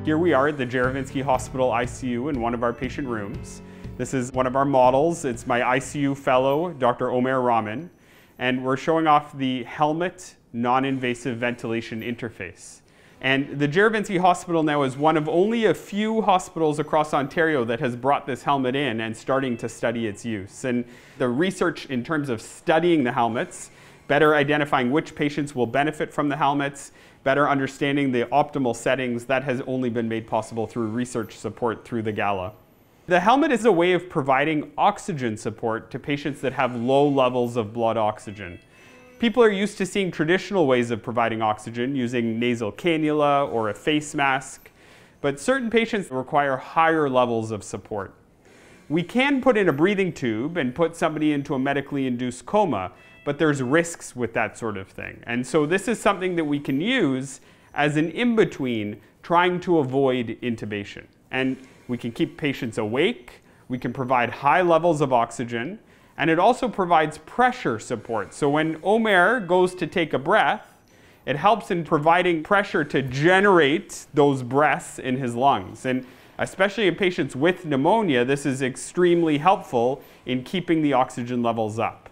Here we are at the Juravinski Hospital ICU in one of our patient rooms. This is one of our models. It's my ICU fellow, Dr. Omer Rahman, and we're showing off the helmet non-invasive ventilation interface. And the Juravinski Hospital now is one of only a few hospitals across Ontario that has brought this helmet in and starting to study its use. And the research in terms of studying the helmets, better identifying which patients will benefit from the helmets, better understanding the optimal settings, that has only been made possible through research support through the Gala. The helmet is a way of providing oxygen support to patients that have low levels of blood oxygen. People are used to seeing traditional ways of providing oxygen using nasal cannula or a face mask, but certain patients require higher levels of support. We can put in a breathing tube and put somebody into a medically induced coma, but there's risks with that sort of thing. And so this is something that we can use as an in-between trying to avoid intubation. And we can keep patients awake, we can provide high levels of oxygen, and it also provides pressure support. So when Omer goes to take a breath, it helps in providing pressure to generate those breaths in his lungs. And especially in patients with pneumonia, this is extremely helpful in keeping the oxygen levels up.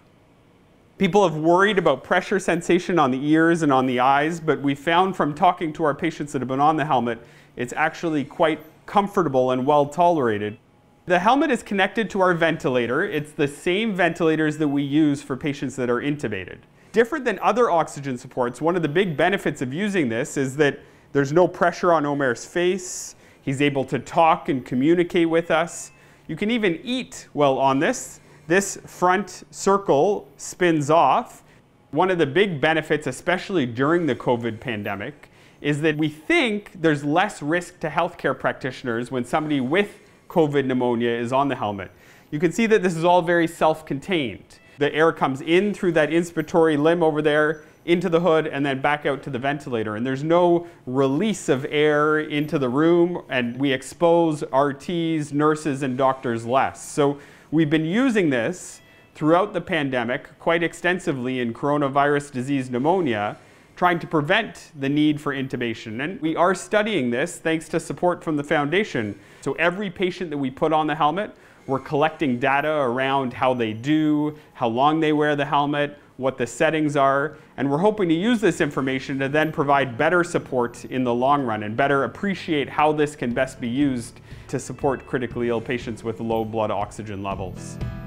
People have worried about pressure sensation on the ears and on the eyes, but we found from talking to our patients that have been on the helmet, it's actually quite comfortable and well tolerated. The helmet is connected to our ventilator. It's the same ventilators that we use for patients that are intubated. Different than other oxygen supports, one of the big benefits of using this is that there's no pressure on Omer's face. He's able to talk and communicate with us. You can even eat while on this. This front circle spins off. One of the big benefits, especially during the COVID pandemic, is that we think there's less risk to healthcare practitioners when somebody with COVID pneumonia is on the helmet. You can see that this is all very self-contained. The air comes in through that inspiratory limb over there, into the hood, and then back out to the ventilator. And there's no release of air into the room, and we expose RTs, nurses, and doctors less. So we've been using this throughout the pandemic quite extensively in coronavirus disease pneumonia, trying to prevent the need for intubation. And we are studying this thanks to support from the foundation. So every patient that we put on the helmet, we're collecting data around how they do, how long they wear the helmet, what the settings are, and we're hoping to use this information to then provide better support in the long run and better appreciate how this can best be used to support critically ill patients with low blood oxygen levels.